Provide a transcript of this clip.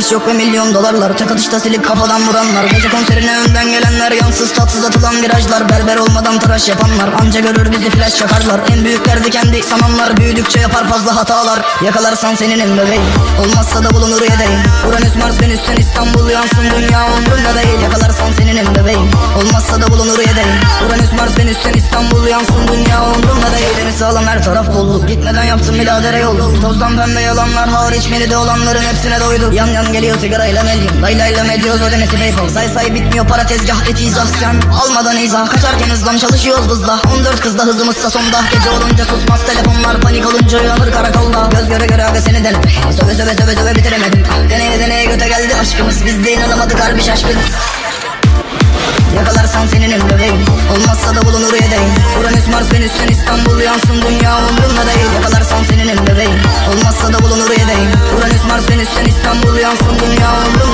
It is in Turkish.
Lens yok ve milyon dolarlar, tek atışta silip kafadan vuranlar. Gece konserine önden gelenler, yansız tatsız atılan virajlar. Berber olmadan tıraş yapanlar, anca görür bizi flash çakarlar. En büyük derdi kendi sananlar, büyüdükçe yapar fazla hatalar. Yakalarsan seninim bebeğim, olmazsa da bulunur yedeğim. Uranüs Mars Venüs'ten İstanbul yansın, dünya umrumda değil. Yakalarsan seninim bebeğim, olmazsa da bulunur yedeğim. Uranüs Mars Venüs'ten İstanbul yansın, dünya umrumda değil. Deniz sağlam, her taraf bolluk, gitmeden yaptım biladere yoldu. Tozdan pembe yalanlar hariç, menüde olanların hepsine doyduk. Yan yan geliyor sigarayla medyum, laylayla mediyoruz ödemesi PayPal. Say bitmiyor para, tezgah et izah, sen almadan izah. Kaçarken hızlan, çalışıyoruz hızla, 14 kızda hızımızsa sonda. Gece olunca susmaz telefonlar, panik olunca uyanır karakolda. Göz göre göre abi seni denip söve bitiremedim. Deneye göte geldi aşkımız, biz de inanamadık harbi şaşkınız. Yakalarsan seninim bebeğim, olmazsa da bulunur yedeğim. Uranüs Mars Venüs'ten İstanbul yansın, dünya umrumda değil. Yakalarsan seninim bebeğim, olmazsa da bulunur yedeğim. Uranüs Mars Venüs'ten İstanbul yansın, dünya umrumda